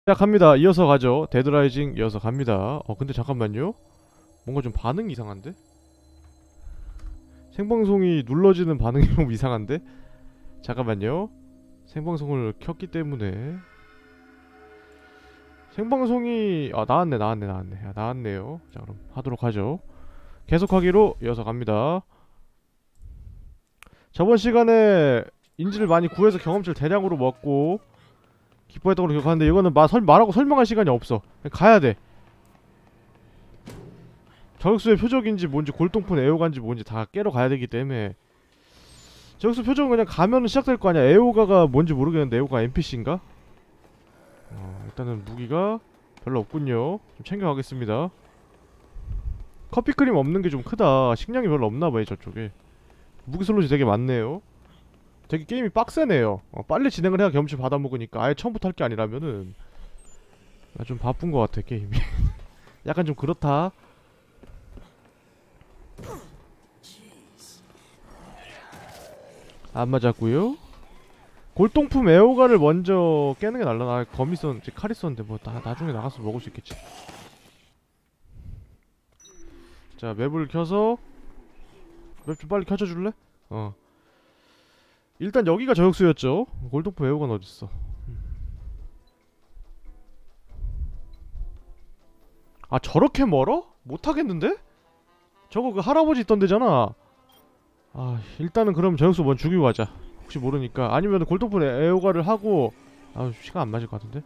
시작합니다. 이어서 가죠. 데드라이징 이어서 갑니다. 근데 잠깐만요. 뭔가 좀 반응이 이상한데? 생방송이 눌러지는 반응이 좀 이상한데? 잠깐만요. 생방송을 켰기 때문에 생방송이 나왔네요. 자, 그럼 하도록 하죠. 계속하기로 이어서 갑니다. 저번 시간에 인지를 많이 구해서 경험치를 대량으로 먹고 기뻐했던 걸로 기억하는데, 이거는 말하고 설명할 시간이 없어. 그냥 가야돼. 저격수의 표적인지 뭔지 골동품 애호가인지 뭔지 다 깨러 가야 되기 때문에. 저격수 표적은 그냥 가면은 시작될 거 아니야. 애호가가 뭔지 모르겠는데, 애호가 NPC인가? 일단은 무기가 별로 없군요. 좀 챙겨가겠습니다. 커피크림 없는 게 좀 크다. 식량이 별로 없나봐요, 저쪽에. 무기 슬롯이 되게 많네요. 되게 게임이 빡세네요. 빨리 진행을 해야 경험치 받아먹으니까. 아예 처음부터 할 게 아니라면은 좀 바쁜 것 같아, 게임이. 약간 좀 그렇다. 안 맞았고요. 골동품 애호가를 먼저 깨는 게 날라나. 검 있었는지 칼 있었는데 뭐 나중에 나가서 먹을 수 있겠지. 자, 맵을 켜서 맵 좀 빨리 켜줘 줄래? 일단 여기가 저격수였죠. 골동품 애호가는 어딨어? 아, 저렇게 멀어? 못하겠는데? 저거 그 할아버지 있던 데잖아. 일단은 그럼 저격수 먼저 죽이고 가자. 혹시 모르니까. 아니면 골동품 애호가를 하고. 시간 안 맞을 것 같은데?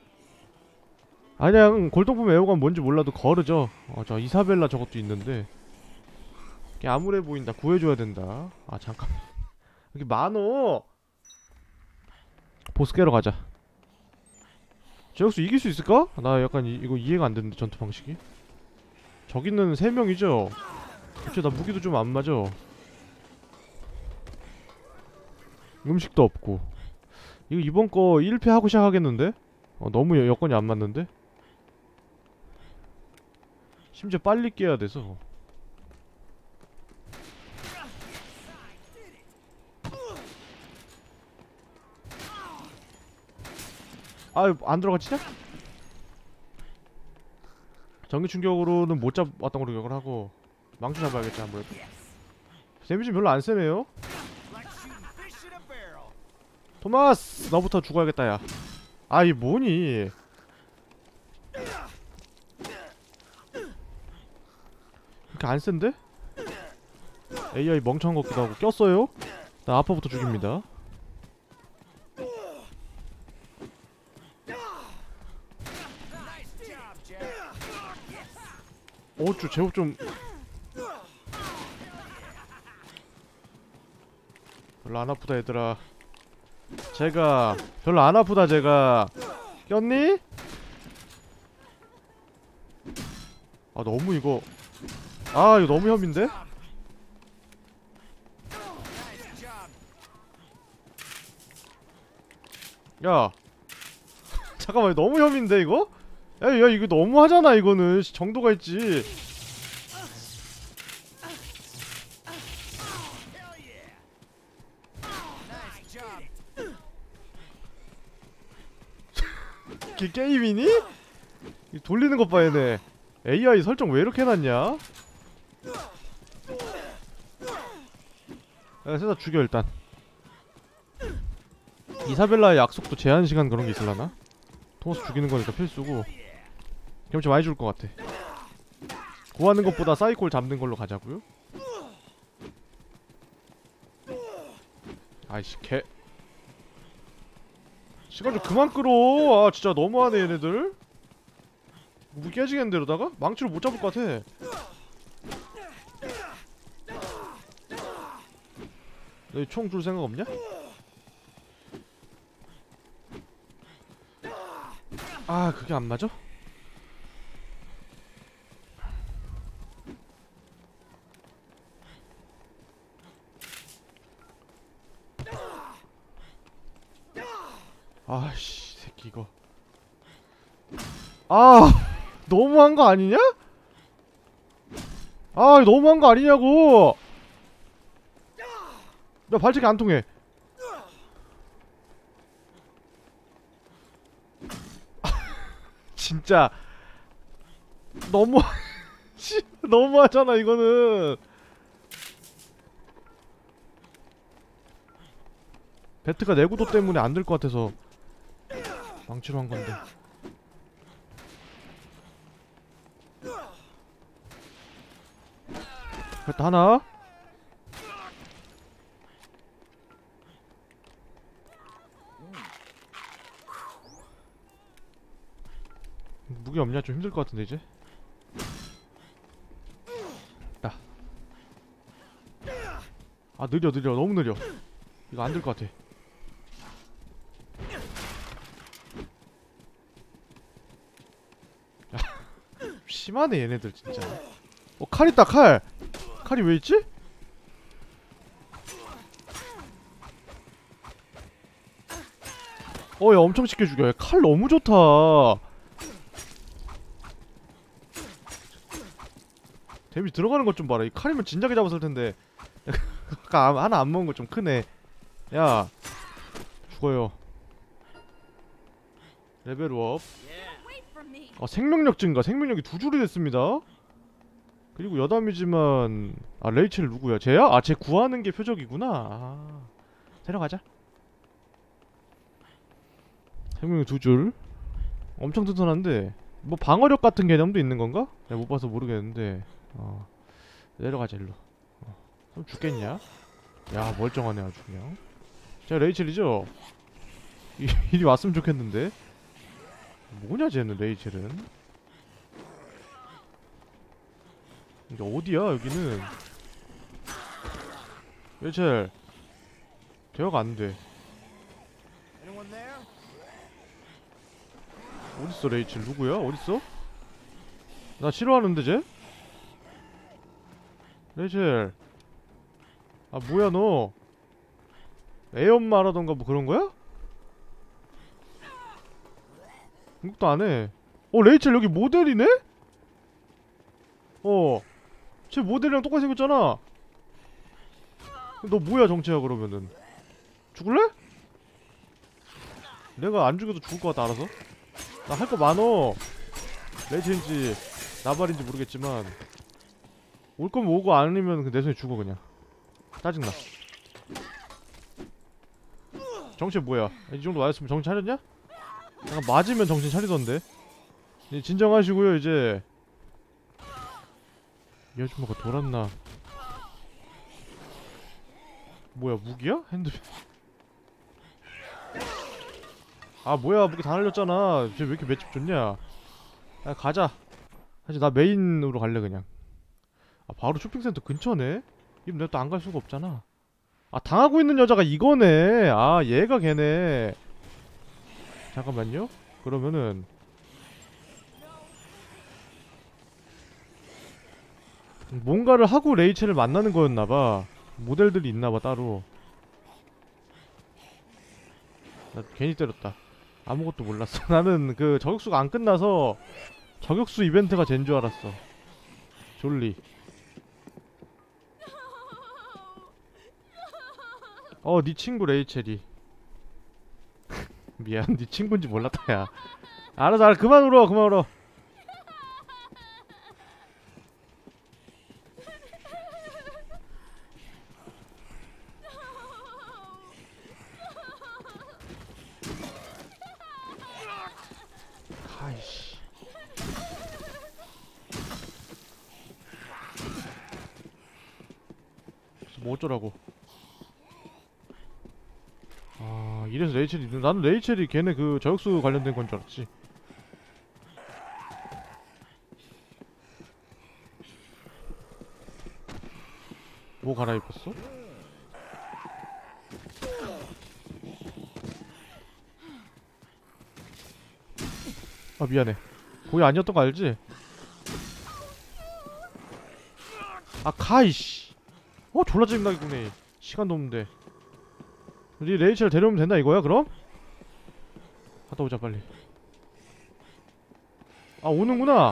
그냥 골동품 애호가는 뭔지 몰라도 거르죠. 저 이사벨라 저것도 있는데 걔 암울해 보인다. 구해줘야 된다. 잠깐. 여기 많어. 보스 깨러 가자. 저격수 이길 수 있을까? 나 약간 이거 이해가 안 되는데, 전투 방식이. 저기는 3명이죠? 그치, 나 무기도 좀 안 맞아. 음식도 없고. 이거 이번 거 1패 하고 시작하겠는데? 너무 여건이 안 맞는데? 심지어 빨리 깨야 돼서. 안 들어갔지냐? 전기 충격으로는 못 잡았던 걸로 기억을 하고. 망치 잡아야겠지, 아무래도. 데미지 별로 안 세네요? 토마스! 너부터 죽어야겠다, 야. 이 뭐니? 이렇게 안 센데? AI 멍청한 것 같기도 하고. 꼈어요? 나 아파부터 죽입니다. 제법 좀 별로 안 아프다, 얘들아. 제가 별로 안 아프다. 제가 꼈니? 너무 이거 이거 너무 협인데? 야 잠깐만, 너무 협인데 이거? 야 이거 너무 하잖아. 이거는 정도가 있지. 이게 게임이니? 돌리는 것 봐, 얘네. AI 설정 왜 이렇게 해놨냐? 야, 세다 죽여 일단. 이사벨라의 약속도 제한시간 그런게 있을라나? 토마스 죽이는 거니까 필수고. 경치 많이 줄 것 같아. 구하는 것보다 사이콜 잡는 걸로 가자고요. 아이씨, 개 시간 좀 그만 끌어. 진짜 너무하네, 얘네들. 무기 깨지겠는데, 이러다가? 망치로 못 잡을 것 같아. 너희 총 줄 생각 없냐? 그게 안 맞아? 아씨, 새끼 이거. 너무한 거 아니냐? 너무한 거 아니냐고. 야, 발차기 안 통해. 진짜 너무 너무하잖아 이거는. 배트가 내구도 때문에 안 될 것 같아서 망치로 한 건데. 배트 하나. 무기 없냐? 좀 힘들 것 같은데 이제. 아 느려 너무 느려. 이거 안 될 것 같아. 심하네 얘네들 진짜. 칼 있다 칼. 칼이 왜 있지? 야 엄청 쉽게 죽여. 칼 너무 좋다. 데미지 들어가는 것 좀 봐라. 이 칼이면 진작에 잡았을 텐데. 아까 하나 안 먹은 거 좀 크네. 야 죽어요. 레벨업. 생명력 증가. 생명력이 2줄이 됐습니다. 그리고 여담이지만 레이첼 누구야? 쟤야? 쟤 구하는 게 표적이구나. 데려가자. 생명력 2줄. 엄청 튼튼한데 뭐 방어력 같은 개념도 있는 건가? 내가 못 봐서 모르겠는데. 내려가자 일로. 그럼 죽겠냐? 야 멀쩡하네 아주 그냥. 제가 레이첼이죠? 이리 왔으면 좋겠는데. 뭐냐 쟤는 레이첼은. 이게 어디야 여기는. 레이첼 대화가 안돼. 어딨어 레이첼. 누구야? 어딨어? 나 싫어하는데 쟤? 레이첼. 뭐야 너. 애엄마 라던가 뭐 그런거야? 공격도 안해. 레이첼 여기 모델이네? 쟤 모델이랑 똑같이 생겼잖아. 너 뭐야 정체야 그러면은. 죽을래? 내가 안 죽여도 죽을 것 같다 알아서. 나 할 거 많어. 레이첼인지 나발인지 모르겠지만 올 거면 오고 아니면 내 손에 죽어 그냥. 짜증나. 정체 뭐야? 이 정도 맞았으면 정신 차렸냐? 약간 맞으면 정신 차리던데. 이제 진정하시고요 이제. 이 아줌마가 돌았나. 뭐야 무기야? 핸드폰. 뭐야 무기 다 날렸잖아. 쟤 왜 이렇게 맷집 좋냐. 가자. 사실 나 메인으로 갈래 그냥. 바로 쇼핑센터 근처네? 이럼 내가 또 안 갈 수가 없잖아. 당하고 있는 여자가 이거네. 얘가 걔네. 잠깐만요. 그러면은 뭔가를 하고 레이첼을 만나는 거였나봐. 모델들이 있나봐 따로. 나 괜히 때렸다. 아무것도 몰랐어. 나는 그 저격수가 안 끝나서 저격수 이벤트가 된 줄 알았어. 졸리. 네 친구 레이첼이. 미안, 네 친구인지 몰랐다 야. 알았어 그만 울어. 아이씨. 뭐 어쩌라고. 이래서 레이첼이 있는. 나는 레이첼이 걔네 그 저격수 관련된 건 줄 알았지. 뭐 갈아입었어? 미안해. 거기 아니었던 거 알지? 가이씨. 졸라 짜증나게 구네. 시간도 없는데. 우리 레이첼 데려오면 된다 이거야 그럼? 갔다 오자 빨리. 오는구나.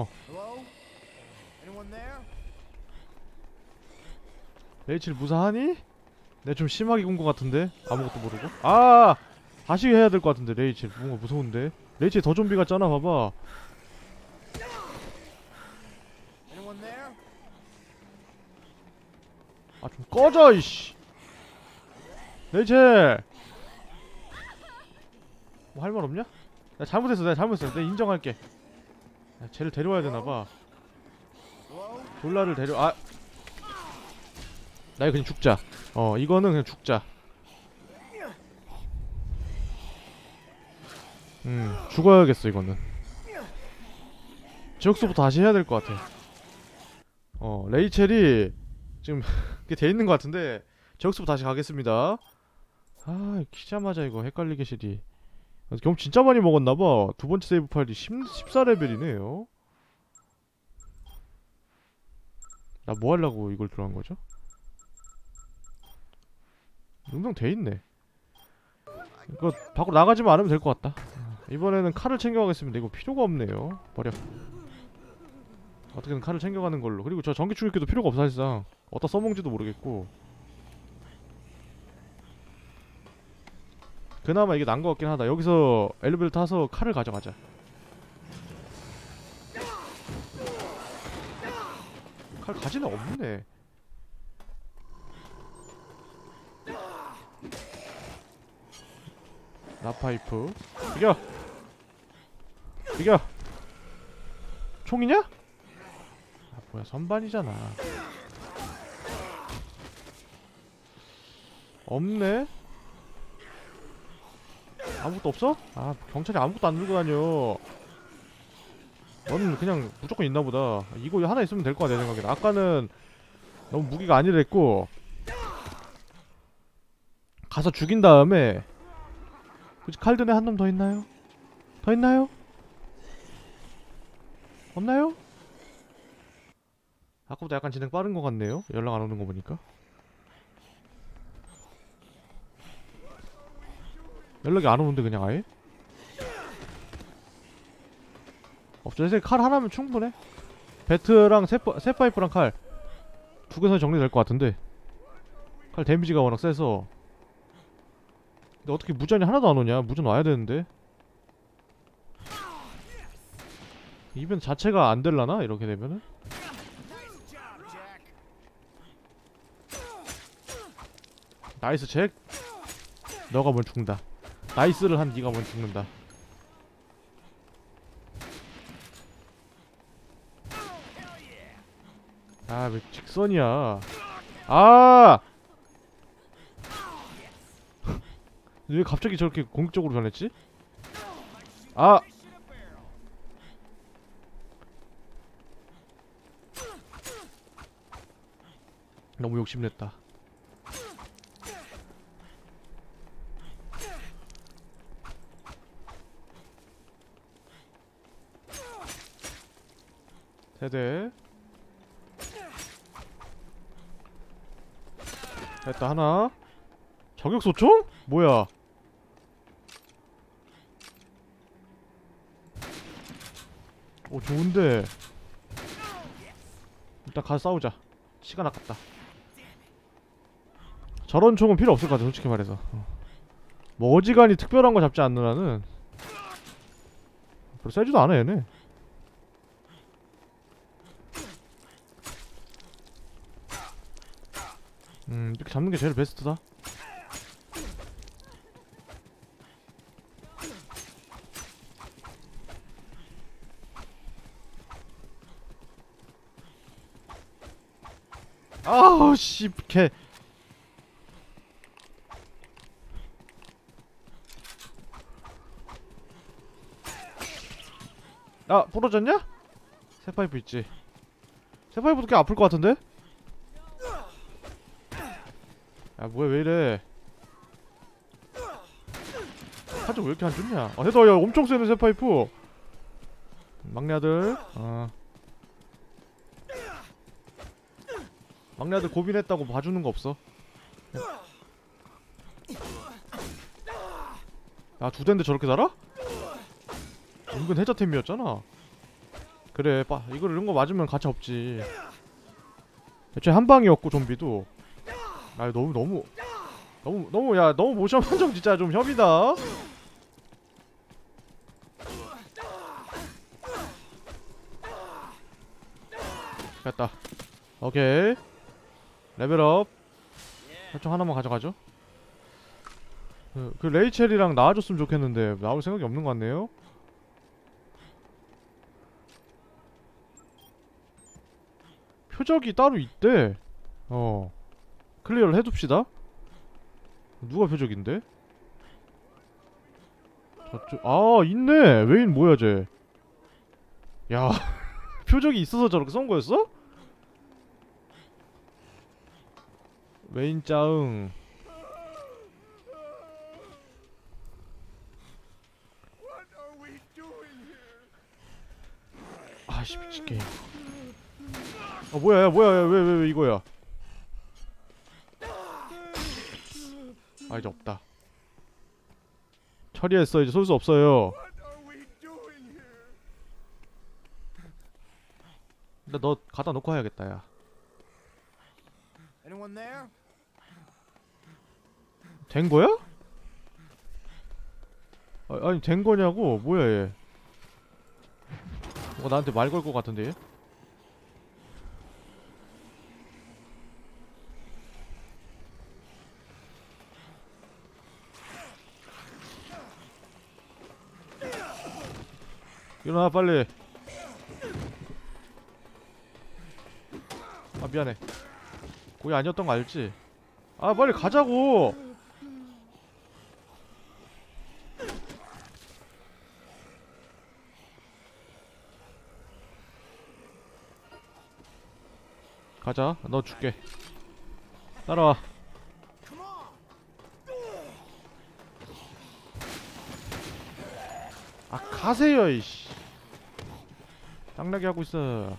레이첼 무사하니? 내가 좀 심하게 군 것 같은데? 아무것도 모르고. 다시 해야 될 것 같은데 레이첼 뭔가 무서운데? 레이첼이 더 좀비 같잖아. 봐봐. 아 좀 꺼져 이씨. 레이첼 뭐 할 말 없냐? 내가 잘못했어. 내가 인정할게. 야, 쟤를 데려와야 되나봐. 졸라를 나 이거 그냥 죽자. 이거는 그냥 죽자. 죽어야겠어 이거는. 지역수부터 다시 해야 될 것 같아. 레이첼이 지금 그게 돼 있는 것 같은데 지역수부터 다시 가겠습니다. 아 키자마자 이거 헷갈리게 시리. 경험 진짜 많이 먹었나봐. 두 번째 세이브 파일이 14레벨이네요. 나 뭐 하려고 이걸 들어간 거죠? 운동 돼 있네. 이거 밖으로 나가지만 않으면 될 것 같다. 이번에는 칼을 챙겨가겠습니다. 이거 필요가 없네요. 버려. 어떻게든 칼을 챙겨가는 걸로. 그리고 저 전기 충격기도 필요가 없어 사실상. 어디다 써먹는지도 모르겠고. 그나마 이게 난 것 같긴 하다. 여기서 엘리베이터 타서 칼을 가져가자. 칼 가지는 없네. 나파이프 비겨! 비겨! 총이냐? 아 뭐야 선반이잖아. 없네? 아무것도 없어? 아 경찰이 아무것도 안 들고 다녀. 너는 그냥 무조건 있나보다. 이거 하나 있으면 될 거야 내 생각엔. 아까는 너무 무기가 아니랬고 가서 죽인 다음에 굳이 칼드네 한 놈 더 있나요? 더 있나요? 없나요? 아까보다 약간 진행 빠른 것 같네요. 연락 안 오는 거 보니까. 연락이 안 오는데 그냥 아예? 없죠. 내 생각에 칼 하나면 충분해. 배트랑 쇠파이프랑 칼 두 개서 정리될 것 같은데. 칼 데미지가 워낙 세서. 근데 어떻게 무전이 하나도 안 오냐? 무전 와야 되는데. 이벤트 자체가 안 될라나? 이렇게 되면은? 나이스 잭. 너가 먼저 죽는다. 나이스를 한 니가 먼저 죽는다. 아 왜 직선이야. 아! 왜 갑자기 저렇게 공격적으로 변했지? 아! 너무 욕심냈다. 세대 됐다. 하나 저격소총? 뭐야. 오 좋은데. 일단 가서 싸우자. 시간 아깝다. 저런 총은 필요 없을 것 같아 솔직히 말해서. 뭐 어지간히 특별한 거 잡지 않는 한은 별로 세지도 않아 얘네. 이렇게 잡는 게 제일 베스트다. 아우 씨 개. 아 부러졌냐? 쇠파이프 있지. 쇠파이프도 꽤 아플 것 같은데? 야 뭐야 왜이래. 하좀 왜 이렇게 안 좋냐. 아 해도 야 엄청 세네 쇠파이프. 막내 아들. 막내 아들 고민했다고 봐주는 거 없어. 야 두 대인데 저렇게 달아? 은근 해저템이었잖아. 그래 이거 이런거 맞으면 가차 없지. 애초에 한방이었고 좀비도. 아 너무 야 너무 모션 판정 진짜 좀 협이다. 됐다. 오케이. 레벨업. 설정 하나만 가져가죠. 그 레이첼이랑 나와줬으면 좋겠는데 나올 생각이 없는 것 같네요. 표적이 따로 있대. 클리어를 해둡시다. 누가 표적인데? 저쪽. 아, 있네. 웨인 뭐야 쟤. 야. 표적이 있어서 저렇게 쏜 거였어? 웨인 짜응. 아씨 미친 게임. 뭐야, 야, 뭐야, 왜 이거야? 아, 이제 없다. 처리했어. 이제 쏠 수 없어요. 근데 너 갖다 놓고 해야겠다, 야. 된 거야? 아니, 된 거냐고? 뭐야, 얘. 나한테 말 걸 것 같은데, 얘? 일어나, 빨리. 아, 미안해. 거기 아니었던 거 알지? 아, 빨리 가자고! 가자. 너 줄게. 따라와. 아, 가세요, 이씨. 짱나게 하고 있어.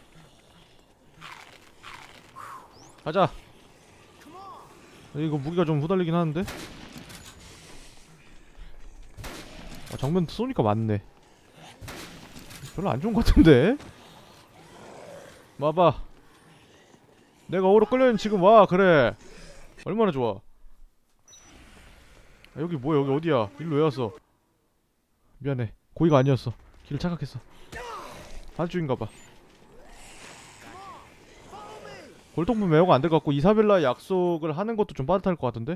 가자. 이거 무기가 좀 후달리긴 하는데? 정면 쏘니까 맞네. 별로 안 좋은 것 같은데? 와봐. 내가 어그로 끌려는 지금 와. 그래. 얼마나 좋아. 여기 뭐야? 여기 어디야? 일로 왜 왔어? 미안해. 고의가 아니었어. 길을 착각했어. 반쪽인가봐. 골동품 매우가 안 될 것 같고 이사벨라의 약속을 하는 것도 좀 빠듯할 것 같은데?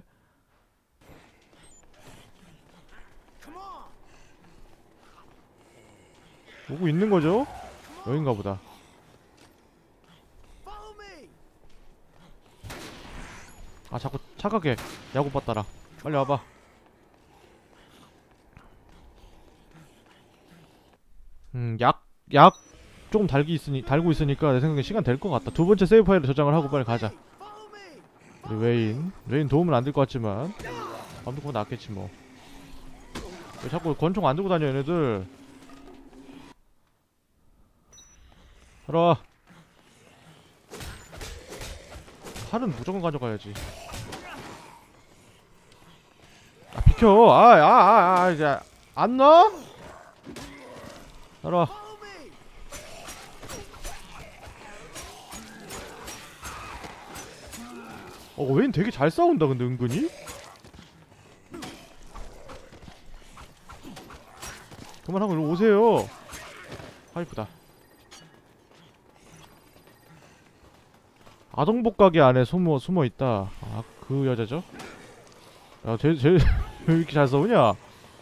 오고 있는 거죠? 여긴가 보다. 아, 자꾸 착각해. 야구빠 따라. 빨리 와봐. 약 조금 달고 있으니까 내 생각에 시간 될 것 같다. 두 번째 세이브 파일을 저장을 하고 빨리 가자. 우리 웨인 도움은 안 될 것 같지만 아무튼 그거 낫겠지 뭐. 왜 자꾸 권총 안 들고 다녀 얘네들. 들어와. 칼은 무조건 가져가야지. 아, 비켜. 이제 안 넣어? 들어와. 웨인 되게 잘 싸운다 근데 은근히? 그만하고 일로 오세요. 하이프다. 아동복 가게 안에 숨어있다. 아, 그 여자죠? 야, 쟤 왜 이렇게 잘 싸우냐?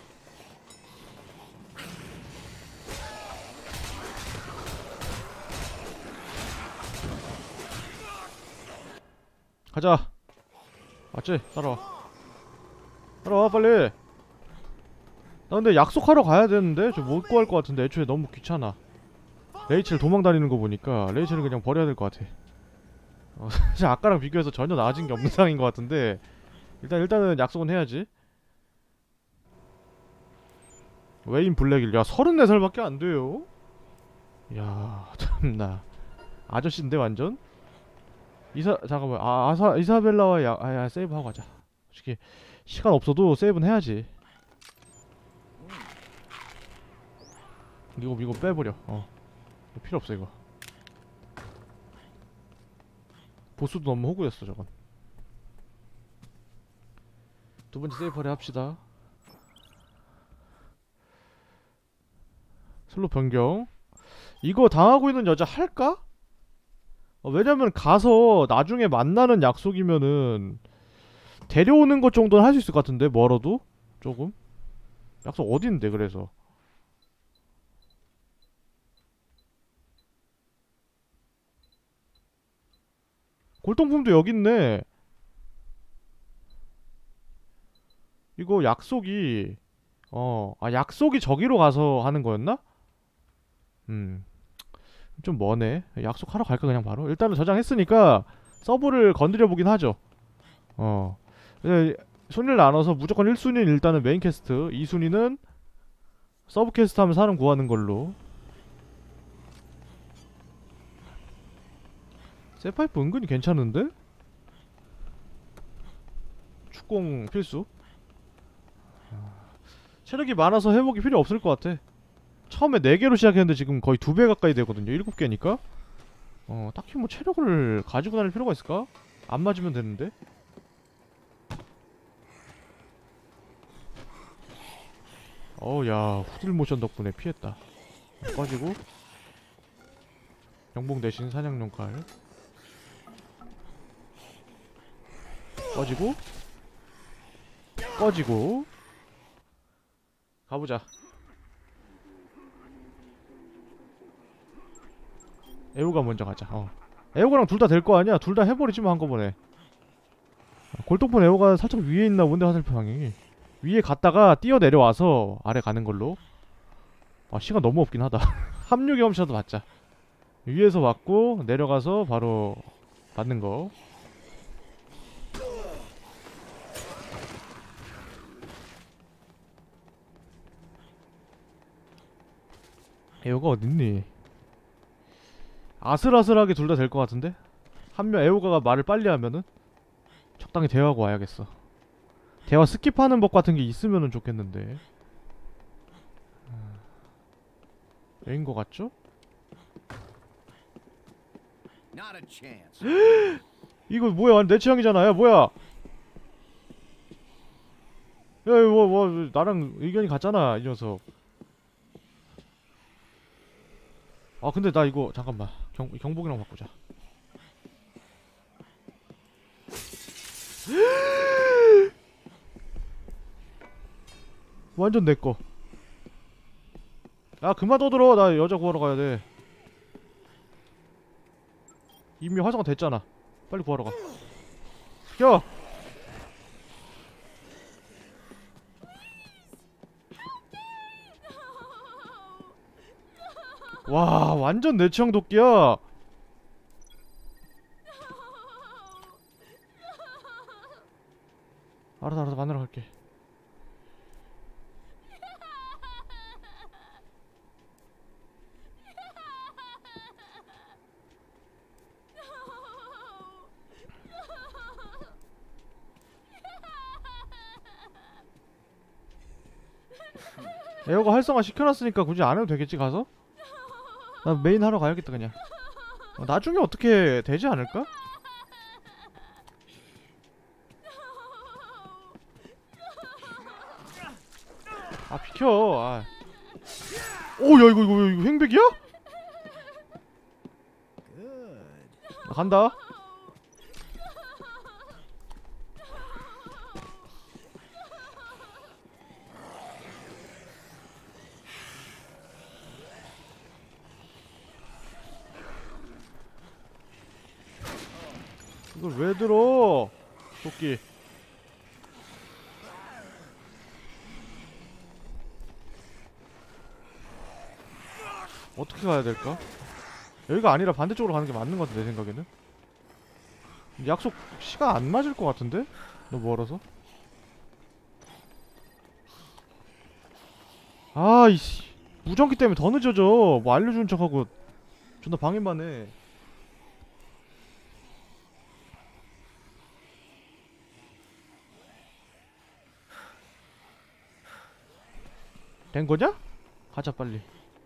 가자. 맞지? 따라와. 따라와 빨리. 나 근데 약속하러 가야 되는데? 저 못 구할 것 같은데 애초에 너무 귀찮아. 레이첼 도망다니는 거 보니까 레이첼은 그냥 버려야 될 것 같아. 사실 아까랑 비교해서 전혀 나아진 게 없는 상황인 것 같은데 일단은 약속은 해야지. 웨인 블랙일. 야, 34살밖에 안 돼요? 야, 참나. 아저씨인데 완전? 잠깐만. 이사벨라와 야, 세이브하고 가자. 솔직히 시간 없어도 세이브는 해야지. 이거 빼버려. 이거 필요 없어 이거. 보스도 너무 호구였어 저건. 두 번째 세이브를 합시다. 슬로 변경. 이거 당하고 있는 여자 할까? 왜냐면 가서 나중에 만나는 약속이면은 데려오는 것 정도는 할 수 있을 것 같은데, 멀어도 조금. 약속 어딘데 그래서. 골동품도 여기 있네. 이거 약속이 약속이 저기로 가서 하는 거였나? 음, 좀 머네. 약속하러 갈까 그냥 바로? 일단은 저장했으니까 서브를 건드려 보긴 하죠. 어. 근데 순위를 나눠서 무조건 1순위는 일단은 메인 퀘스트, 2순위는 서브 퀘스트 하면 사람 구하는 걸로. 세파이프 은근히 괜찮은데? 축공 필수. 체력이 많아서 회복이 필요 없을 것 같아. 처음에 4개로 시작했는데 지금 거의 2배 가까이 되거든요. 7개니까. 딱히 뭐 체력을 가지고 다닐 필요가 있을까? 안 맞으면 되는데. 야, 후딜 모션 덕분에 피했다. 꺼지고. 영봉 대신 사냥용 칼. 꺼지고. 꺼지고. 가보자. 에오가 먼저 가자. 에오가랑 둘 다 될 거 아니야? 둘 다 해버리지 뭐 한꺼번에. 골동품 에오가 살짝 위에 있나 본데, 화살표 방향이. 위에 갔다가 뛰어 내려와서 아래 가는 걸로. 시간 너무 없긴 하다. 합류 경험치라도 받자. 위에서 맞고 내려가서 바로 받는 거. 에오가 어딨니? 아슬아슬하게 둘 다 될 것 같은데? 한 명 에오가가 말을 빨리 하면은 적당히 대화하고 와야겠어. 대화 스킵하는 법 같은 게 있으면은 좋겠는데. A인 것 같죠? 이거 뭐야? 내 취향이잖아. 야, 뭐야? 야, 이거 나랑 의견이 같잖아, 이 녀석. 근데 나 이거 잠깐만. 경복이랑 바꾸자. 완전 내꺼. 야, 그만 떠들어. 나 여자 구하러 가야 돼. 이미 활성화 됐잖아. 빨리 구하러 가. 야! 와, 완전 내 취향 도끼야. 알았어, 만나러 갈게. 에어가 활성화 시켜놨으니까 굳이 안 해도 되겠지, 가서? 나 메인 하러 가야겠다, 그냥. 나중에 어떻게 되지 않을까? 비켜. 오, 야, 이거 횡백이야? 나 간다. 이걸 왜 들어? 도끼. 어떻게 가야 될까? 여기가 아니라 반대쪽으로 가는 게 맞는 것 같아, 내 생각에는. 약속 시간 안 맞을 것 같은데? 너무 멀어서. 이씨. 무전기 때문에 더 늦어져. 뭐 알려주는 척하고 존나 방해만 해. 된 거냐? 가자, 빨리.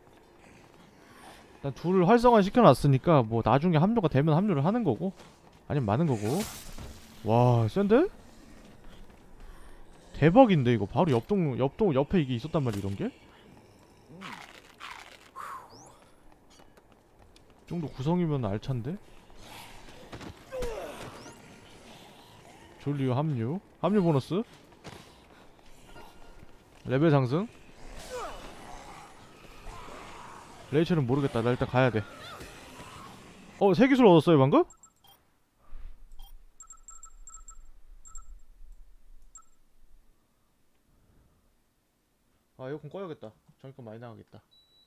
일단 둘을 활성화 시켜놨으니까 뭐 나중에 합류가 되면 합류를 하는 거고 아니면 마는 거고. 와, 센데? 대박인데 이거. 바로 옆동 옆에 이게 있었단 말이야, 이런 게? 이 정도 구성이면 알찬데? 졸리오 합류. 합류 보너스. 레벨 상승. 레이첼은 모르겠다. 나 일단 가야돼. 새 기술 얻었어요 방금? 아 에어컨 꺼야겠다. 전기값 많이 나가겠다.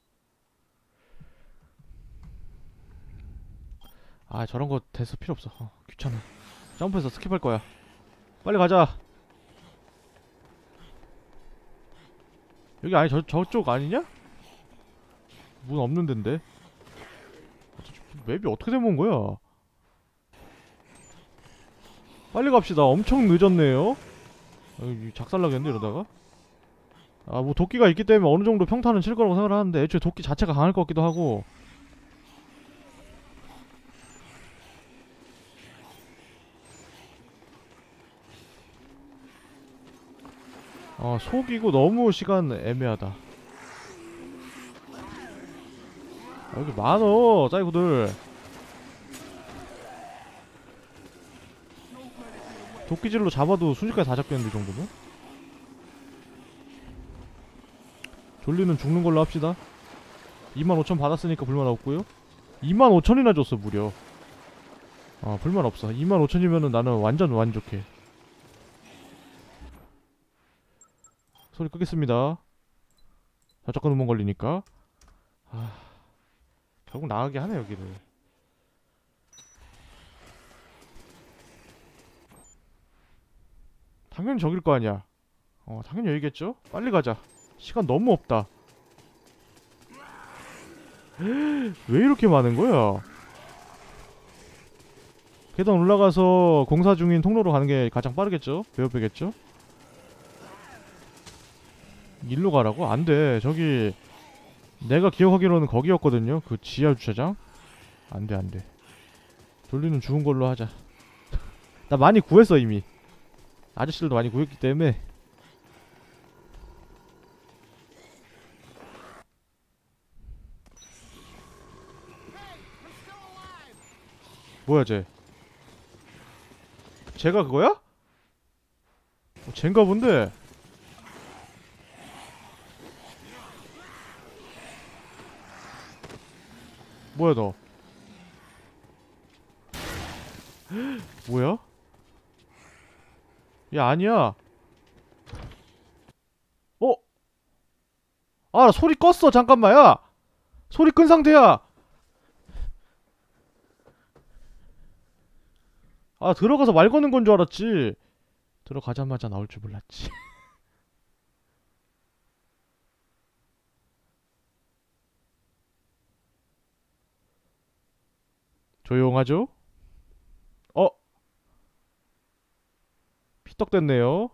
아 저런거 됐어 필요없어. 귀찮아. 점프해서 스킵할 거야. 빨리 가자. 여기 아니 저쪽 아니냐? 문 없는 데인데. 맵이 어떻게 된 거야? 빨리 갑시다. 엄청 늦었네요. 작살나겠는데 이러다가. 아 뭐 도끼가 있기 때문에 어느 정도 평타는 칠 거라고 생각을 하는데 애초에 도끼 자체가 강할 것 같기도 하고. 속이고 너무 시간 애매하다. 여기 많어 사이코들. 도끼질로 잡아도 순식간에 다 잡겠는데 이 정도면? 졸리는 죽는 걸로 합시다. 25,000 받았으니까 불만 없고요. 25,000이나 줬어 무려. 불만 없어. 25,000이면은 나는 완전 만족해. 소리 끄겠습니다. 저작권 음원 걸리니까. 결국 나가게 하네 여기를. 당연히 저길 거 아니야. 당연히 여기겠죠? 빨리 가자. 시간 너무 없다. 왜 이렇게 많은 거야? 계단 올라가서 공사 중인 통로로 가는 게 가장 빠르겠죠? 베어배겠죠? 일로 가라고? 안 돼. 저기 내가 기억하기로는 거기였거든요. 그 지하 주차장. 안 돼, 안 돼. 돌리는 죽은 걸로 하자. 나 많이 구했어 이미. 아저씨들도 많이 구했기 때문에. 뭐야 쟤? 쟤가 그거야? 쟤인가 본데. 뭐야 너? 뭐야? 야 아니야. 나 소리 껐어. 잠깐만. 야 소리 끈 상태야. 들어가서 말 거는 건 줄 알았지. 들어가자마자 나올 줄 몰랐지. 조용하죠? 피떡됐네요.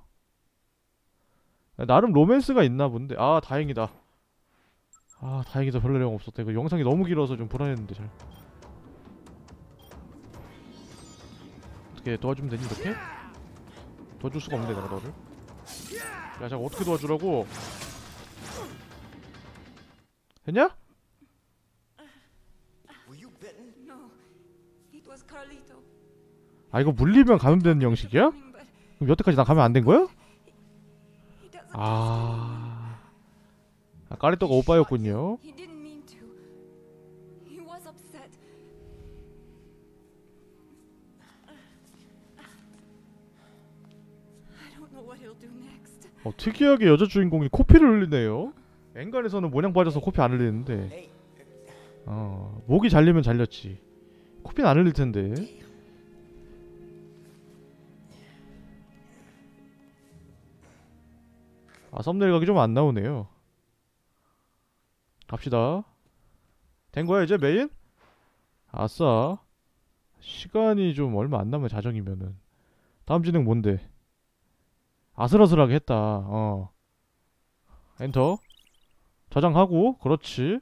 나름 로맨스가 있나 본데. 다행이다. 다행이다. 별 내용 없었다. 이거 영상이 너무 길어서 좀 불안했는데 잘. 어떻게 도와주면 되니 이렇게? 도와줄 수가 없는데 내가 너를. 야 잠깐 어떻게 도와주라고? 됐냐? 이거 물리면 감염되는 형식이야? 그럼 여태까지 나 감염 안 된 거야? 까리또가 오빠였군요. 특이하게 여자 주인공이 코피를 흘리네요. 엔간에서는 모냥 빠져서 코피 안 흘리는데 목이 잘리면 잘렸지. 코피는 안 흘릴 텐데. 썸네일 각이 좀 안 나오네요. 갑시다. 된 거야 이제 메인? 아싸. 시간이 좀 얼마 안 남은 자정이면은. 다음 진행 뭔데? 아슬아슬하게 했다. 엔터. 저장하고. 그렇지.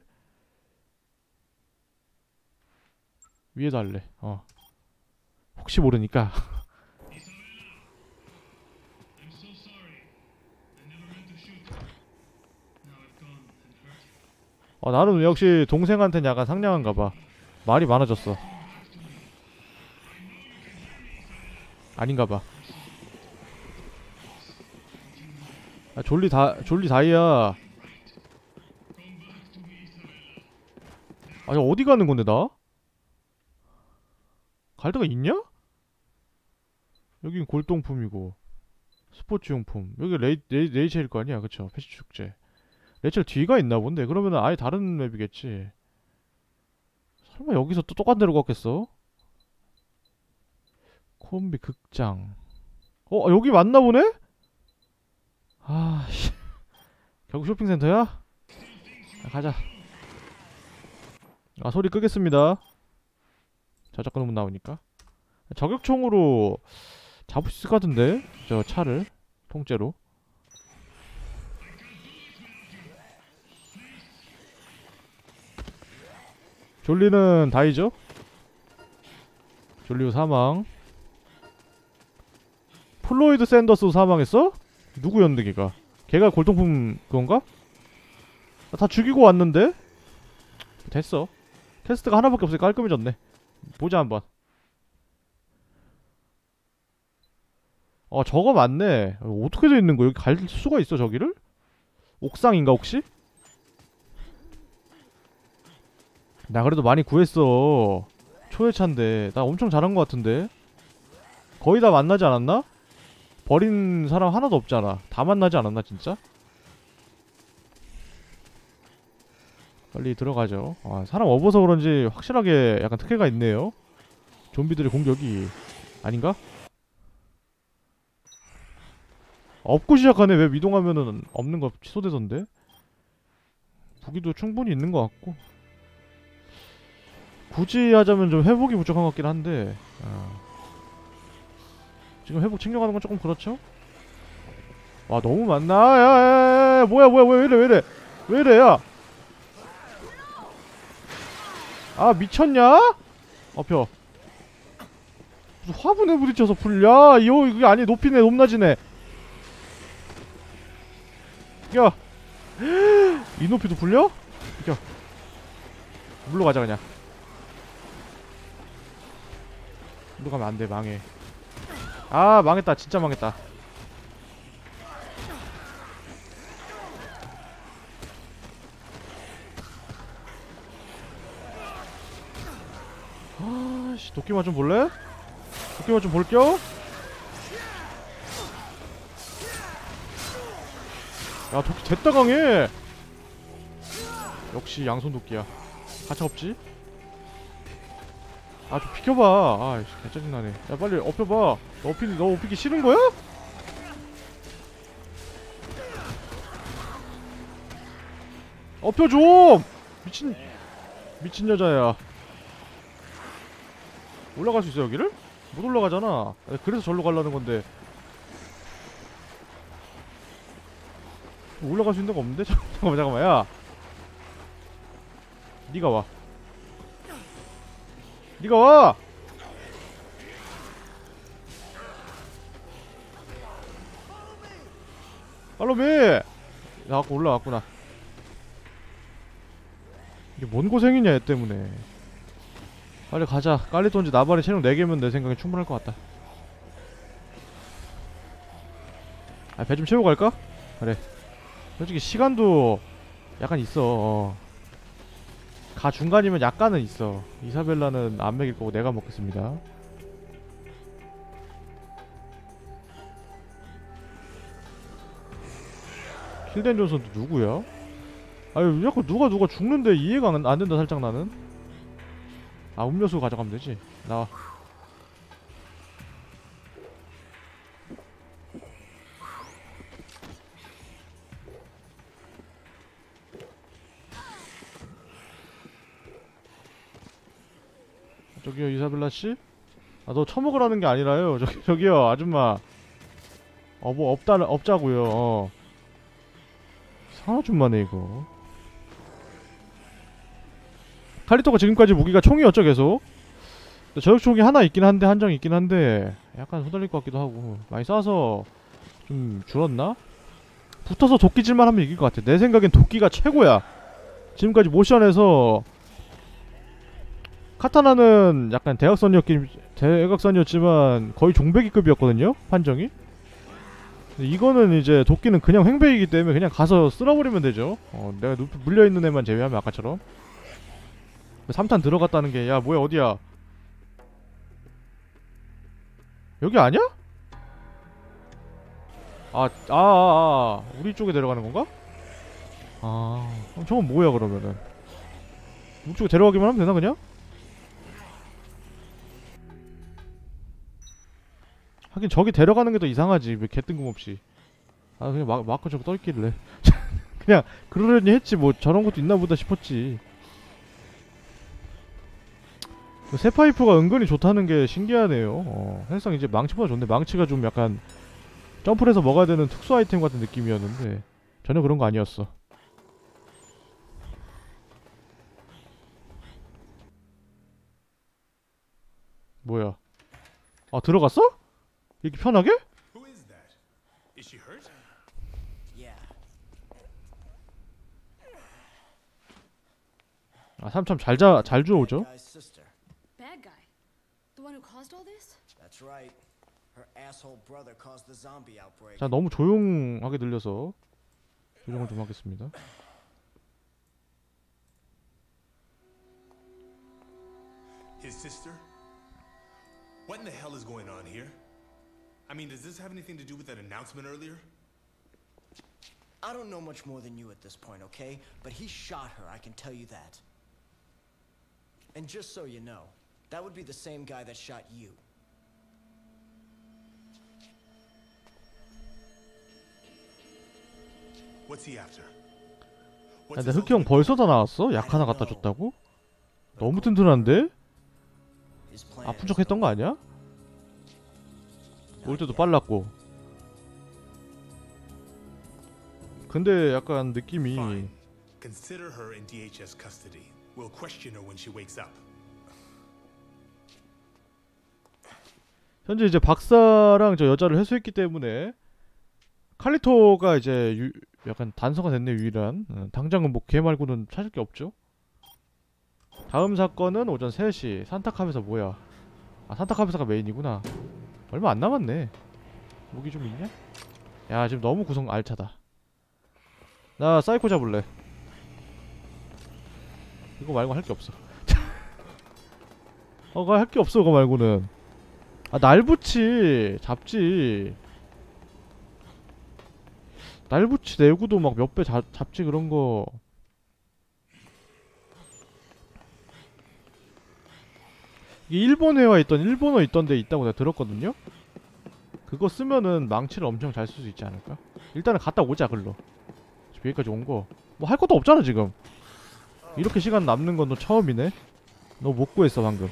위에도 할래. 혹시 모르니까. 나는 역시 동생한테는 약간 상냥한가봐. 말이 많아졌어. 아닌가봐. 아 졸리 다이아. 아니 어디 가는 건데 나? 갈 데가 있냐? 여긴 골동품이고 스포츠용품. 여기 레이첼일 거 아니야, 그쵸? 패션 축제. 레이첼 뒤가 있나 본데. 그러면은 아예 다른 맵이겠지. 설마 여기서 또 똑같은 데로 갔겠어? 콤비 극장. 여기 맞나 보네? 아씨. 결국 쇼핑센터야? 가자. 아, 소리 끄겠습니다. 저작권 문 나오니까. 저격총으로 잡을 수 있을 것 같은데? 저 차를 통째로. 졸리는 다이죠? 졸리우 사망. 플로이드 샌더스 사망했어? 누구였는데 걔가? 걔가 골동품 그건가? 다 죽이고 왔는데? 됐어. 퀘스트가 하나밖에 없으니까 깔끔해졌네. 보자 한번. 저거 맞네. 어떻게 돼 있는 거야? 여기 갈 수가 있어 저기를? 옥상인가 혹시? 나 그래도 많이 구했어. 초회차인데 나 엄청 잘한 것 같은데. 거의 다 만나지 않았나? 버린 사람 하나도 없잖아. 다 만나지 않았나 진짜? 빨리 들어가죠. 사람 업어서 그런지 확실하게 약간 특혜가 있네요. 좀비들의 공격이. 아닌가? 업고 시작하네. 왜 이동하면은 없는 거 취소되던데? 무기도 충분히 있는 것 같고. 굳이 하자면 좀 회복이 부족한 것 같긴 한데. 지금 회복 챙겨가는 건 조금 그렇죠? 와, 너무 많나? 야야야야, 뭐야 왜 이래 야. 아, 미쳤냐? 펴. 무슨 화분에 부딪혀서 풀려. 이게 아니, 높이네, 높낮이네. 야. 이 높이도 풀려? 비켜. 물로 가자 그냥. 물로 가면 안돼. 망해. 아, 망했다. 진짜 망했다. 아씨, 도끼만 좀 볼래? 도끼만 좀 볼겨? 야, 도끼 됐다 강해. 역시 양손 도끼야. 가차없지? 아, 좀 비켜봐. 아이씨, 개짜증나네. 야, 빨리 엎혀봐. 너 엎히기 싫은 거야? 엎혀 좀! 미친 여자야. 올라갈 수 있어 여기를? 못 올라가잖아. 그래서 절로 가려는 건데. 올라갈 수 있는 데가 없는데? 잠깐만 야. 니가 와. 니가 와! 팔로미! 나 아까 올라왔구나. 이게 뭔 고생이냐 얘 때문에. 빨리 가자. 깔리톤지 나발이 체력 4개면 내 생각엔 충분할 것 같다. 배 좀 채우고 갈까? 그래. 솔직히 시간도 약간 있어. 가 중간이면 약간은 있어. 이사벨라는 안 먹일 거고 내가 먹겠습니다. 킬덴 존슨도 누구야? 아유, 자꾸 누가 죽는데 이해가 안 된다 살짝 나는. 음료수 가져가면 되지. 나와. 저기요, 이사벨라씨? 너 처먹으라는 게 아니라요. 저기요, 아줌마. 뭐 없자고요. 이상한 아줌마네 이거. 칼리토가 지금까지 무기가 총이었죠 계속. 저격총이 하나 있긴 한데, 한정 있긴 한데 약간 후달릴 것 같기도 하고. 많이 쏴서 좀 줄었나? 붙어서 도끼질만 하면 이길 것 같아. 내 생각엔 도끼가 최고야. 지금까지 모션에서 카타나는 약간 대각선이었지만 거의 종배기급이었거든요 판정이. 근데 이거는 이제 도끼는 그냥 횡배이기 때문에 그냥 가서 쓸어버리면 되죠. 내가 눕 물려있는 애만 제외하면 아까처럼. 3탄 들어갔다는 게, 야 뭐야 어디야? 여기 아니야? 우리 쪽에 내려가는 건가? 그럼 저건 뭐야 그러면은? 우리 쪽에 데려가기만 하면 되나 그냥? 하긴 저기 데려가는 게 더 이상하지. 왜 개뜬금없이. 그냥 마크 저거 떠있길래. 그냥 그러려니 했지. 뭐 저런 것도 있나 보다 싶었지. 새 파이프가 은근히 좋다는 게 신기하네요. 사실상 이제 망치보다 좋네. 망치가 좀 약간 점프를 해서 먹어야 되는 특수 아이템 같은 느낌이었는데 전혀 그런 거 아니었어. 뭐야? 들어갔어? 이렇게 편하게? Who is that? Is she hurt? Yeah. 사람 잘 주워오죠? Guy's sister. Bad guy? The one who caused all this? That's right. Her asshole brother caused the zombie outbreak. 자, 너무 조용하게 들려서 조정을 좀 하겠습니다. His sister? What in the hell is going on here? I mean, does this have anything to do with that announcement earlier? I don't know much more than you at this point, okay? But he shot her, I can tell you that. And just so you know, that would be the same guy that shot you. What's he after? 야, 근데 흑희 형 벌써 다 나왔어? 약 하나 갖다 줬다고? 너무 튼튼한데? His plan 아픈 is 척 했던 거 아니야? 올 때도 빨랐고. 근데 약간 느낌이 Fine. Consider her in DHS custody. We'll question her when she wakes up. 현재 이제 박사랑 저 여자를 회수했기 때문에 칼리토가 이제 약간 단서가 됐네. 유일한. 당장은 뭐 걔 말고는 찾을 게 없죠. 다음 사건은 오전 3시 산타카베사. 뭐야, 산타카베사가 메인이구나. 얼마 안 남았네. 무기 좀 있냐? 야, 지금 너무 구성 알차다. 나 사이코 잡을래. 이거 말고 할 게 없어. 할 게 없어. 그거 말고는. 날붙이 잡지. 날붙이 내구도 막 몇 배 잡지. 그런 거. 이게 일본어에 있던 데 있다고 내가 들었거든요. 그거 쓰면은 망치를 엄청 잘 쓸 수 있지 않을까? 일단은 갔다 오자. 글로 여기까지 온 거 뭐 할 것도 없잖아 지금. 이렇게 시간 남는 건 너 처음이네. 너 못 구했어 방금.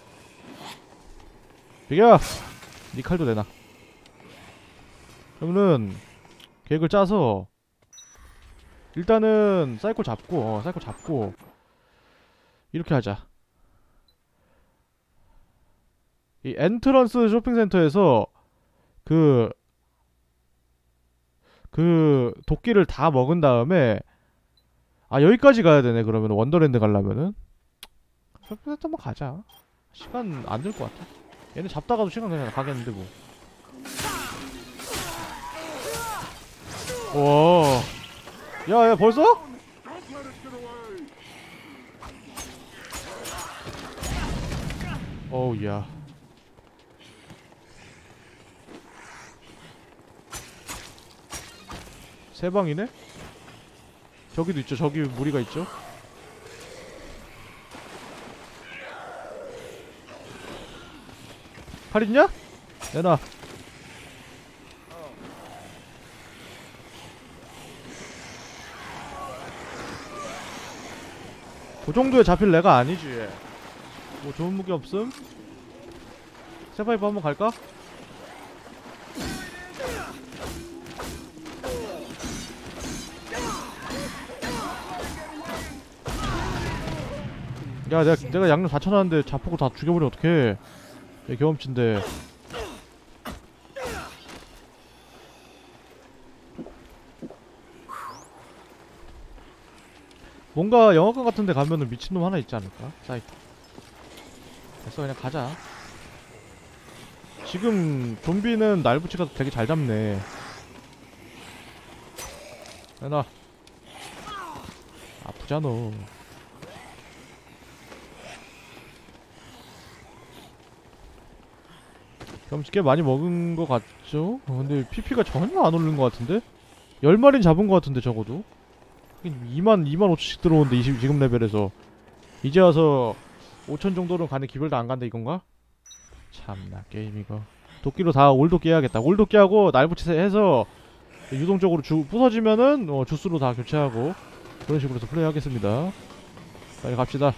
비겨! 니 칼도 내놔. 그러면은 계획을 짜서 일단은 사이코 잡고 이렇게 하자. 이 엔트런스 쇼핑센터에서 그 도끼를 다 먹은 다음에 여기까지 가야 되네. 그러면 원더랜드 가려면은 쇼핑센터 한번 가자. 시간 안 들 것 같아. 얘네 잡다가도 시간 그냥 가겠는데 뭐. 와, 야 벌써? 어우 야. 세 방이네? 저기도 있죠. 저기 무리가 있죠. 팔 있냐? 내놔. 그 정도에 잡힐 애가 아니지. 뭐 좋은 무기 없음? 세파이프 한번 갈까? 야, 내가 양념 다 쳐놨는데 자폭을 다 죽여버리면 어떡해. 얘 경험치인데. 뭔가 영화관 같은 데 가면은 미친놈 하나 있지 않을까? 사이트. 됐어, 그냥 가자. 지금 좀비는 날붙이가 되게 잘 잡네. 내놔. 아프잖아. 경치 꽤 많이 먹은 것 같죠? 근데 PP가 전혀 안 오르는 것 같은데? 10마리는 잡은 것 같은데 적어도? 2만 5천씩 들어오는데 지금 레벨에서 이제 와서 5천 정도는 가는 기별도 안 간다 이건가? 참나 게임 이거 도끼로 다 올도끼 해야겠다. 올도끼 하고 날붙이 해서 유동적으로 부서지면은 주스로 다 교체하고 그런 식으로 해서 플레이 하겠습니다. 빨리 갑시다.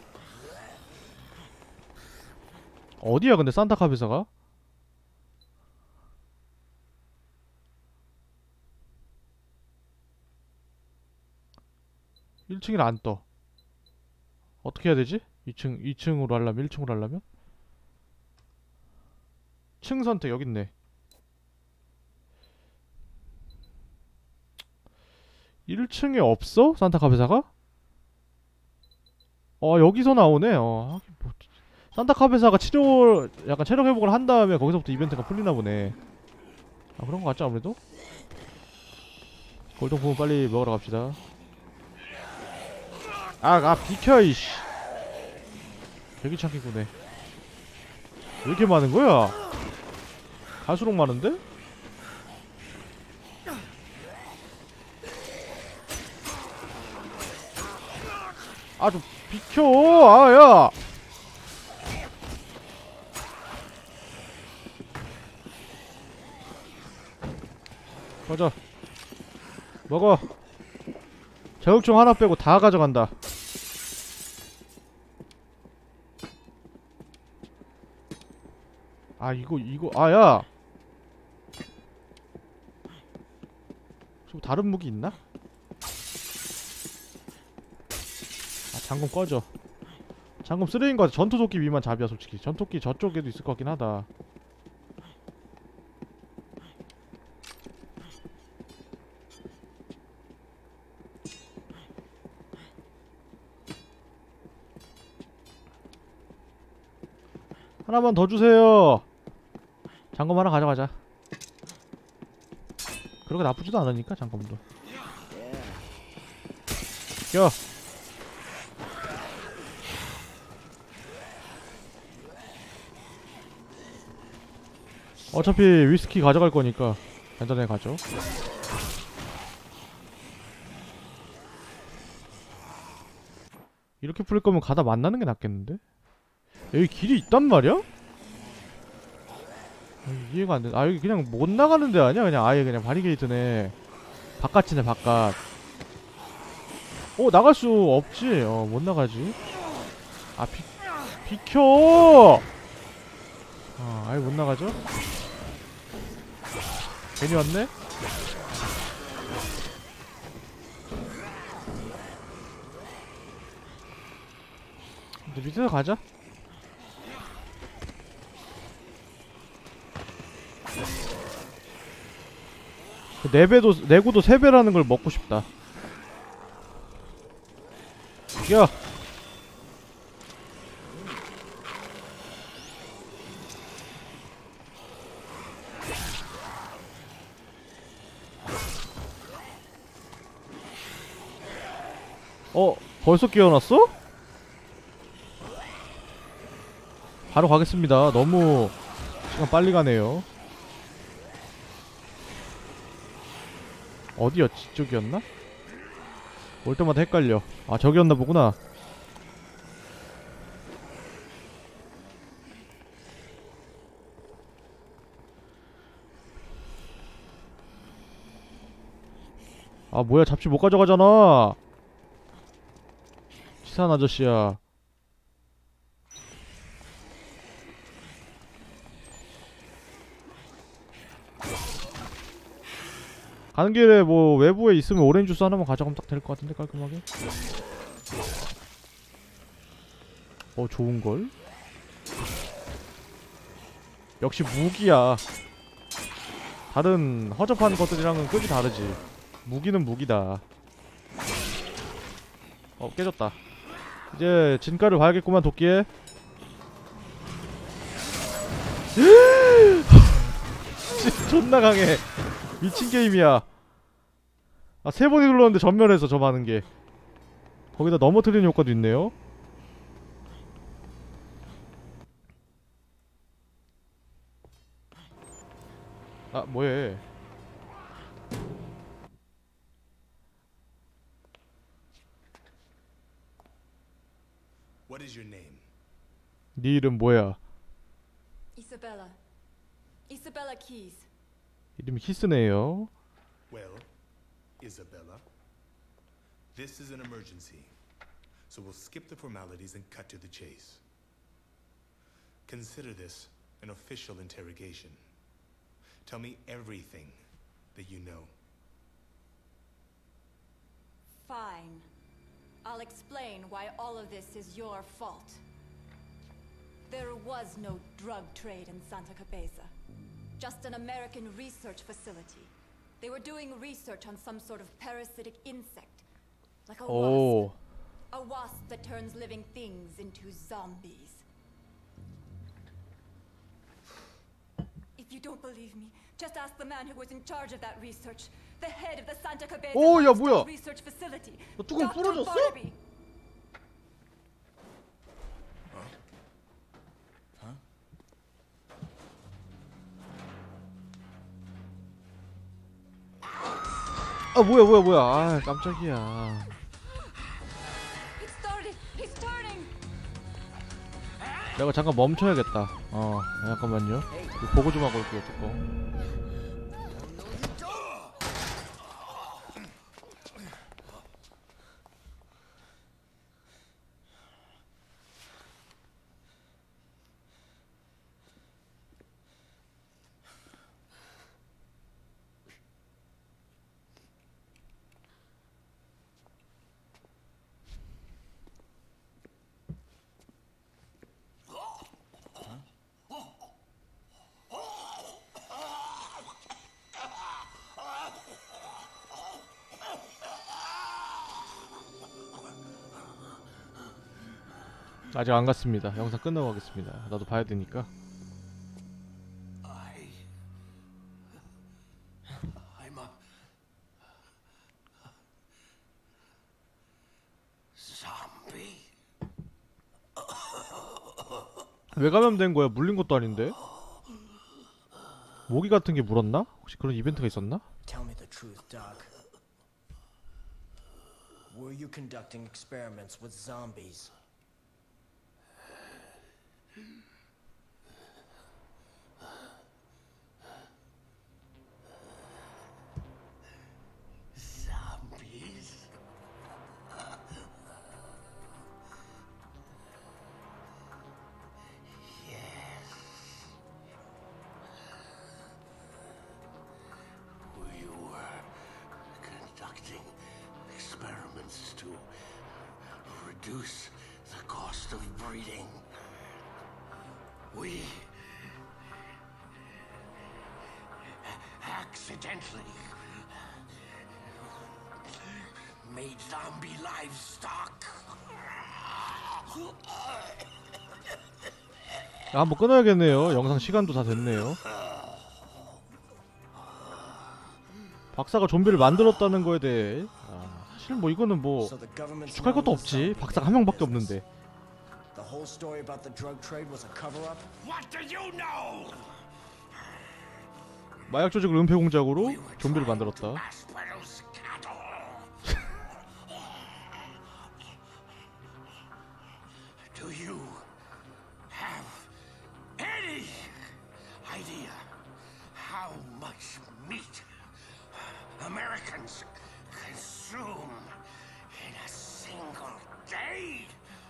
어디야 근데 산타카베사가? 1층이라 안 떠. 어떻게 해야 되지? 2층으로 하려면 1층으로 하려면? 층 선택 여기 있네. 1층에 없어? 산타카베사가? 여기서 나오네. 하긴 뭐 산타카베사가 약간 체력 회복을 한 다음에 거기서부터 이벤트가 풀리나 보네. 그런 거 같죠 아무래도? 골동품 빨리 먹으러 갑시다. 비켜 이씨. 되게 착기구네. 왜 이렇게 많은 거야? 갈수록 많은데? 좀 비켜. 야. 가자. 먹어. 자극총 하나 빼고 다 가져간다. 야. 좀 다른 무기 있나? 잠금 꺼져. 잠금 쓰레기인 거 같아. 전투도끼 위만 잡이야 솔직히. 전투도끼 저쪽에도 있을 것 같긴 하다. 하나만 더 주세요. 잠금 하나 가져가자. 그렇게 나쁘지도 않으니까 잠금도. 껴. 어차피 위스키 가져갈 거니까 간단하게 가죠. 이렇게 풀릴 거면 가다 만나는 게 낫겠는데? 여기 길이 있단 말이야? 이해가 안 돼. 여기 그냥 못 나가는 데 아니야? 그냥 아예 그냥 바리게이트네. 바깥이네 바깥. 나갈 수 없지. 못 나가지. 비켜! 아예 못 나가죠? 괜히 왔네? 근데 밑에서 가자. 내구도 3배라는 걸 먹고 싶다. 야! 벌써 끼워놨어? 바로 가겠습니다. 너무 시간 빨리 가네요. 어디였지? 이쪽이었나? 올 때마다 헷갈려. 저기였나 보구나. 뭐야 잡지 못 가져가잖아. 치사한 아저씨야. 가는 길에 뭐 외부에 있으면 오렌지 주스 하나만 가져가면 딱 될 것 같은데 깔끔하게. 좋은걸? 역시 무기야. 다른 허접한 것들이랑은 급이 다르지. 무기는 무기다. 깨졌다. 이제 진가를 봐야겠구만 도끼에. 존나 강해. 미친 게임이야. 아, 3번이 눌렀는데 전멸해서 저 많은 게. 거기다 넘어뜨리는 효과도 있네요. 아, 뭐해. What is your name? 네 이름 뭐야? Isabella. Isabella Keys. 이름이 키스네요. Well, Isabella, this is an emergency, so we'll skip the formalities and cut to the chase. Consider this an official interrogation. Tell me everything that you know. Fine. I'll explain why all of this is your fault. There was no drug trade in Santa Cabeza. Just an American research facility. They were doing research on some sort of parasitic insect. Like a 오. wasp. A wasp that turns living things into zombies. If you don't believe me, just ask the man who was in charge of that research. The head of the Santa Cabeza 오, 야, Livestock 뭐야? Research Facility. 뚜껑 Dr. 부러졌어? Barnaby. 아, 뭐야. 아, 깜짝이야. It started. He's turning. 내가 잠깐 멈춰야겠다. 잠깐만요. 이거 보고 좀 하고 올게요, 뚜껑. 아직 안 갔습니다. 영상 끝나고 가겠습니다. 나도 봐야 되니까. I'm a zombie. 왜 감염된 거야? 물린 것도 아닌데? 모기 같은 게 물었나? 혹시 그런 이벤트가 있었나? Tell me the truth, Doc. Were you conducting experiments with zombies? Zombies? We were conducting experiments to reduce the cost of breeding. We accidentally made zombie livestock. 야, 한번 끊어야겠네요. 영상 시간도 다 됐네요. 박사가 좀비를 만들었다는 거에 대해 사실 뭐 이거는 뭐 So the government's 추측할 것도 role 없지. is zombie 박사가 한 명밖에 business. 없는데. The whole story about the drug trade was a cover-up? What do you know? 마약 조직을 은폐 공작으로 We were 좀비를 trying to 만들었다. mass produce cattle. Do you have any idea how much meat Americans consume in a single day?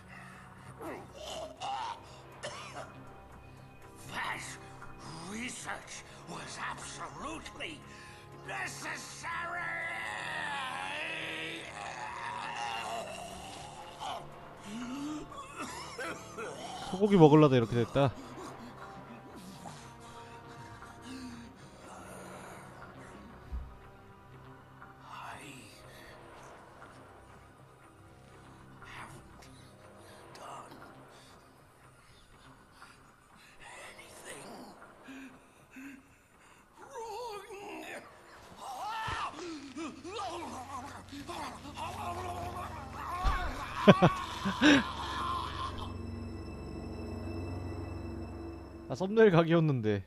That research was absolutely necessary. 소고기 먹으려다 이렇게 됐다. I haven't done anything wrong. 나 썸네일 각이었는데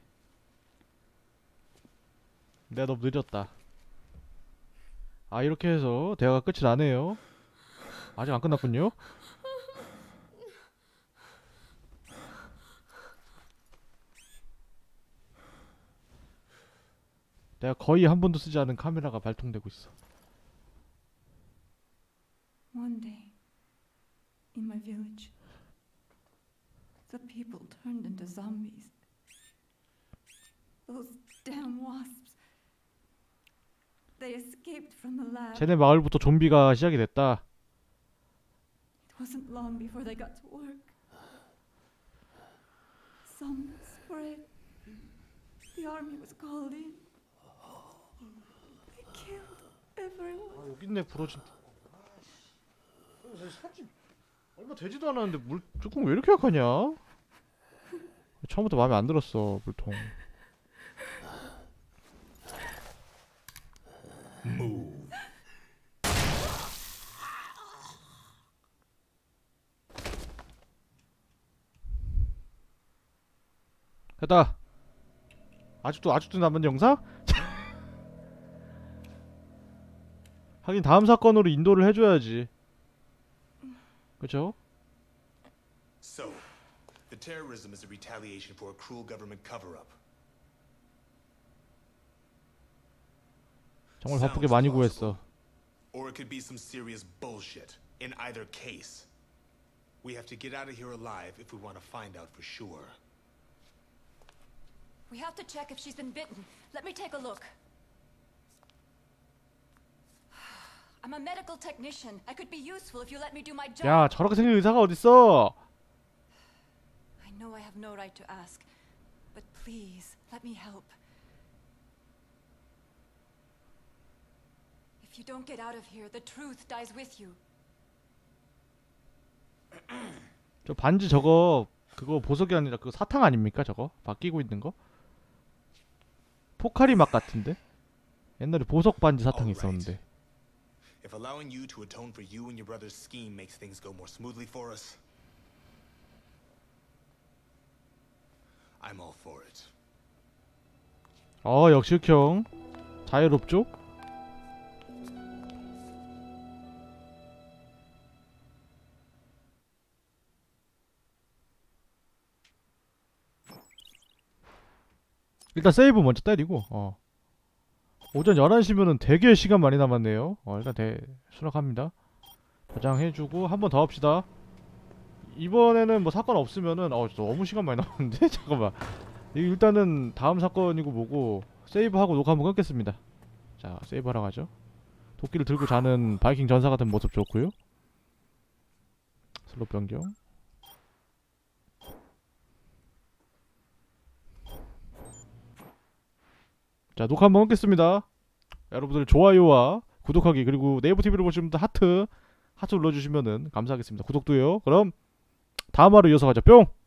내가 너무 느렸다. 아, 이렇게 해서 대화가 끝이 나네요. 아직 안 끝났군요. 내가 거의 한 번도 쓰지 않은 카메라가 발동되고 있어. One day, in my village, the people turned into zombies. Those damn wasps. They escaped from the lab. 쟤네 마을부터 좀비가 시작이 됐다. It wasn't long before they got to work. Some spread. The army was called in. They killed everyone. 여기 있네, 부러진. 사진 얼마 되지도 않았는데 물 뚜껑 왜 이렇게 약하냐? 처음부터 마음에 안 들었어, 물통. 됐다. 아직도 남은 영상? 하긴 다음 사건으로 인도를 해줘야지. 그쵸? So, the terrorism is a retaliation for a cruel government cover-up. 정말 바쁘게 많이 구했어. Or it could be some serious bullshit. In either case, we have to get out of here alive if we want to find out for sure. We have to check if she's been bitten. Let me take a look. I'm a medical technician. I could be useful if you let me do my job. 야, 저렇게 생긴 의사가 어딨어? I know I have no right to ask, but please, let me help. If you don't get out of here, the truth dies with you. 저 반지 저거 그거 보석이 아니라 그거 사탕 아닙니까? 저거 바뀌고 있는 거? 포카리 맛 같은데? 옛날에 보석 반지 사탕이 있었는데. If allowing you to atone for you and your brother's scheme makes things go more smoothly for us, I'm all for it. 역시 흑형 자유롭죠? 일단 세이브 먼저 때리고 오전 11시면은 되게 시간 많이 남았네요. 일단 수락합니다. 저장해주고 한 번 더 합시다. 이번에는 뭐 사건 없으면은 너무 시간 많이 남았는데? 잠깐만. 일단은 다음 사건이고 뭐고 세이브하고 녹화 한번 끊겠습니다. 자, 세이브하러 가죠. 도끼를 들고 자는 바이킹 전사 같은 모습 좋고요. 슬롯 변경. 자, 녹화 한번 끊겠습니다. 여러분들 좋아요와 구독하기, 그리고 네이버 TV를 보시는 분들 하트 눌러주시면은 감사하겠습니다. 구독도요. 그럼 다음 화로 이어서 가자. 뿅!